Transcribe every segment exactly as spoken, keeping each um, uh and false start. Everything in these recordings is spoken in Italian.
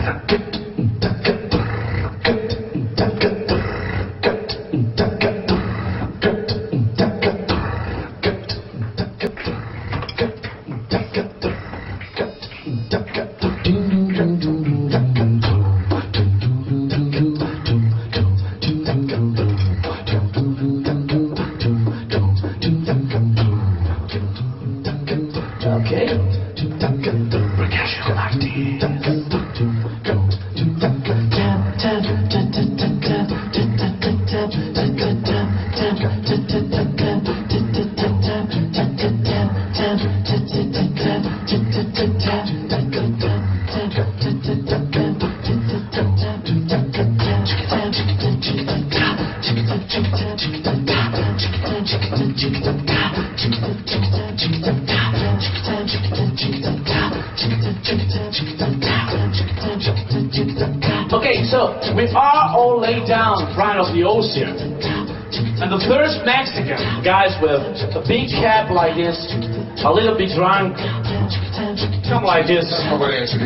Okay, so we are all laid down in front of the ocean. And the first Mexican, guys with a big cap like this, a little bit drunk, come like this. Look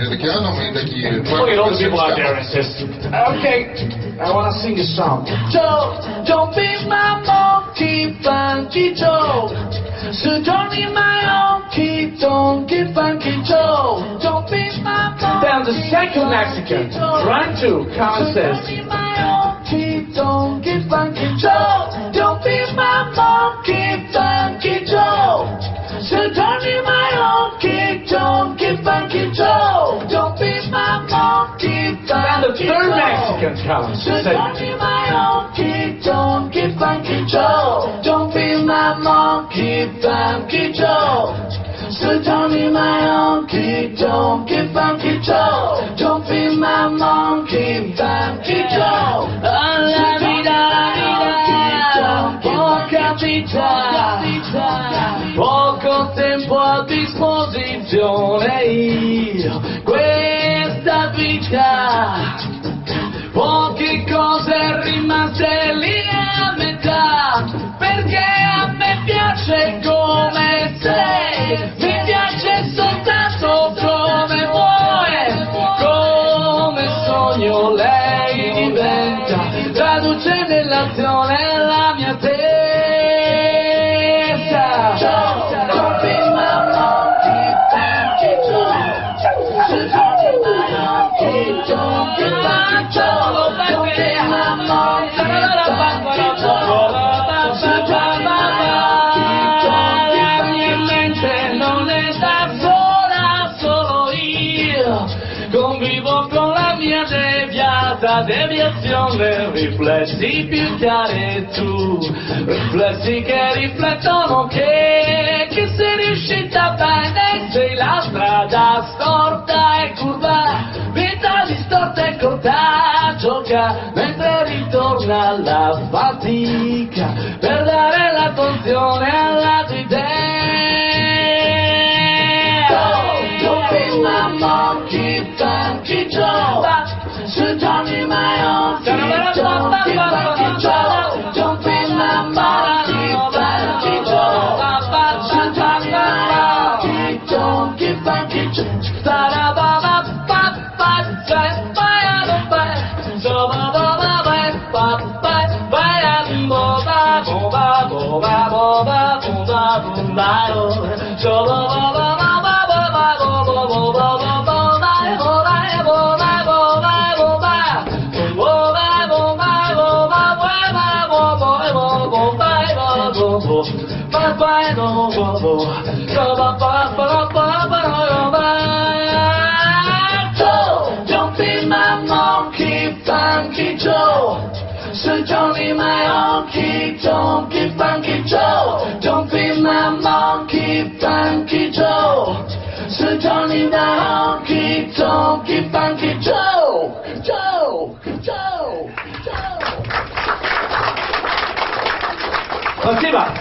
at all the people out there and says, okay, I want to sing a song. Joe, don't be my monkey, funky Joe. So don't be my monkey, donkey, funky Joe. Don't be my monkey. Then the second Mexican, trying to come and says, donkey, funky Joe. Don't be my monkey, funky Joe. So don't be my monkey, donkey, funky Joe. Don't be my monkey, funky Joe. And the third Mexican comes and says, don't be my monkey, donkey, funky Joe. Don't be my monkey, funky Joe. So don't be my monkey, donkey, funky Joe. Don't be my monkey, funky Joe. La vida, poca vita, poco tempo a disposizione io. Questa vita, poche cose rimaste lì a metà, perché a me piace come sei, mi piace soltanto come vuoi, come sogno lei diventa, traduce nell'azione la mia testa. Don't be my monkey, funky Joe. Don't be my monkey, don't be my Joe. Don't be my monkey, funky Joe. La mia mente non è da sola, solo io convivo con la mia deviata deviazione, riflessi più chiari tu, riflessi che riflettono che, che sei riuscita bene, sei la strada storta e curva, vita distorta e corta, gioca mentre ritorna la fatica, per dare l'attenzione alla tua idea. Don't be my monkey, funky Joe. So don't be my monkey, donkey, funky Joe. Don't be my monkey, funky Joe. So don't be my monkey, donkey, funky Joe. Don't be my monkey, funky Joe. So don't be my monkey, donkey, funky Joe. Don't be my monkey, funky Joe. So don't be my monkey, donkey, funky Joe. Joe, Joe, Joe. Спасибо.